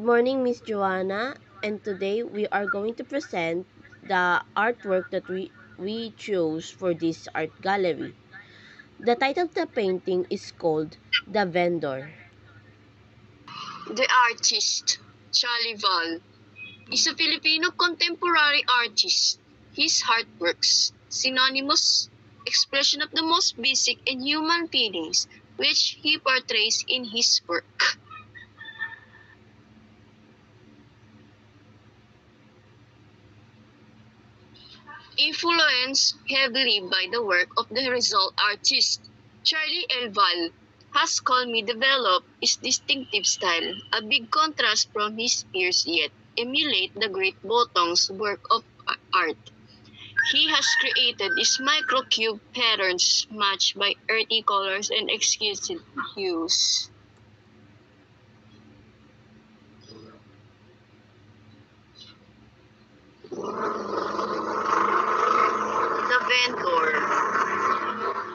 morning, Miss Joanna, and today we are going to present the artwork that we chose for this art gallery. The title of the painting is called The Vendor. The artist, Charlie Val, is a Filipino contemporary artist. His artworks, synonymous expression of the most basic and human feelings, which he portrays in his work. Influenced heavily by the work of the result artist, Charlie L. Val has calmly developed his distinctive style, a big contrast from his peers yet emulate the great Botong's work of art. He has created these microcube patterns matched by earthy colors and exquisite hues. The Vendor.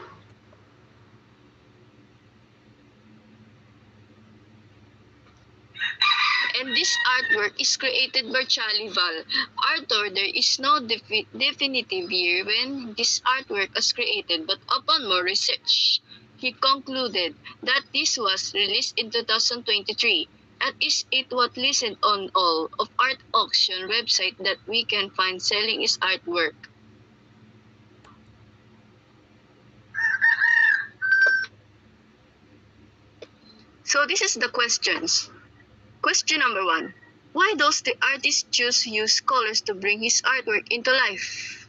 And this artwork is created by Charlie Val. Arthur, there is no definitive year when this artwork was created, but upon more research, he concluded that this was released in 2023. At least it was listed on all of art auction website that we can find selling his artwork. So this is the questions. Question number 1. Why does the artist choose use colors to bring his artwork into life?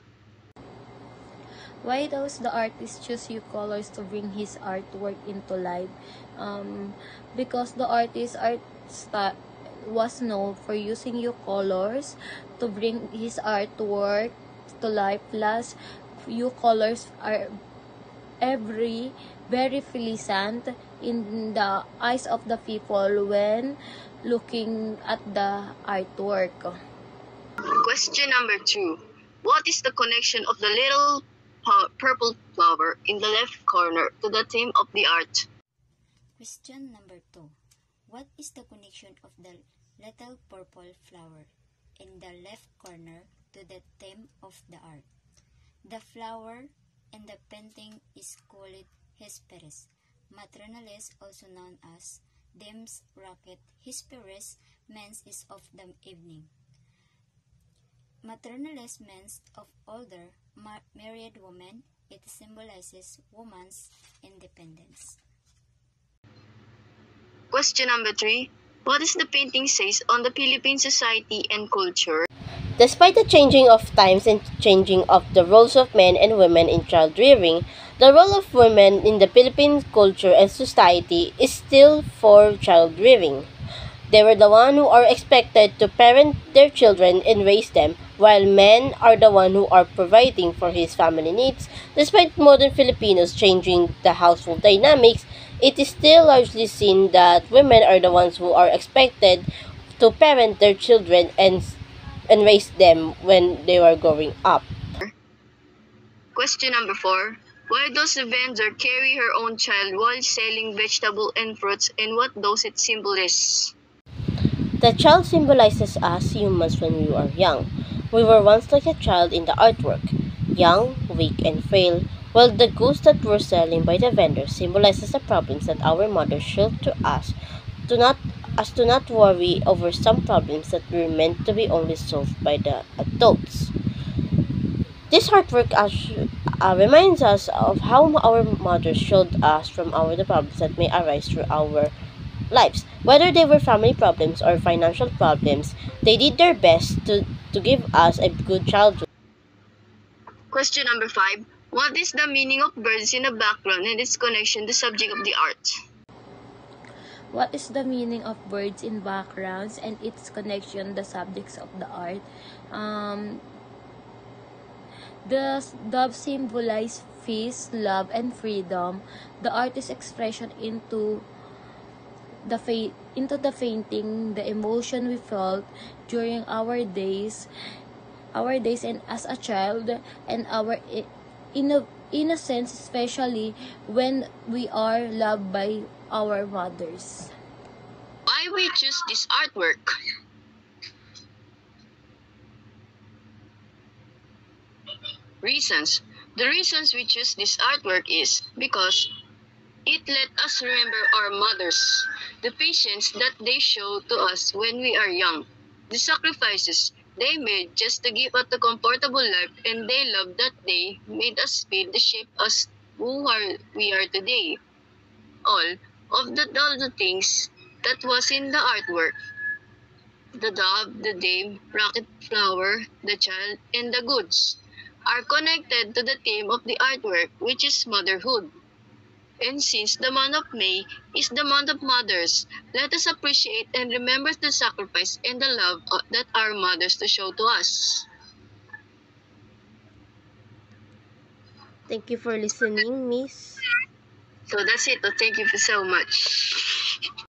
Why does the artist choose use colors to bring his artwork into life? Because the artist was known for using use colors to bring his artwork to life. Plus, use colors are very pleasant in the eyes of the people when looking at the artwork. Question number 2. What is the connection of the little purple flower in the left corner to the theme of the art? Question number 2. What is the connection of the little purple flower in the left corner to the theme of the art? The flower in the painting is called Hesperus maternales, also known as Dem's rocket. Hesperus means is of the evening. Maternales means of older married woman. It symbolizes woman's independence. Question number 3. What does the painting says on the Philippine society and culture? Despite the changing of times and changing of the roles of men and women in child rearing, the role of women in the Philippine culture and society is still for child rearing. They were the one who are expected to parent their children and raise them, while men are the one who are providing for his family needs. Despite modern Filipinos changing the household dynamics, it is still largely seen that women are the ones who are expected to parent their children and raise them when they were growing up. Question number 4. Why does the vendor carry her own child while selling vegetable and fruits, and what does it symbolize? The child symbolizes us humans when we are young. We were once like a child in the artwork, young, weak, and frail, while the goods that were selling by the vendor symbolizes the problems that our mothers showed to us to not worry over some problems that were meant to be only solved by the adults. This artwork reminds us of how our mothers showed us the problems that may arise through our lives. Whether they were family problems or financial problems, they did their best to give us a good childhood. Question number 5. What is the meaning of birds in the background and its connection to the subject of the art? What is the meaning of birds in backgrounds and its connection to the subjects of the art? The dove symbolize peace, love, and freedom. The artist's expression into the painting, the emotion we felt during our days and as a child, and our innocence, especially when we are loved by our mothers. Why we choose this artwork? Reasons. The reasons we choose this artwork is because it let us remember our mothers, the patience that they show to us when we are young, the sacrifices they made just to give us a comfortable life, and they love that they made us feel the shape us we are today. All the things that was in the artwork, the dove, the dame, rocket flower, the child, and the goods, are connected to the theme of the artwork, which is motherhood. And since the month of May is the month of mothers, let us appreciate and remember the sacrifice and the love that our mothers to show to us. Thank you for listening, Miss. So that's it. Thank you so much.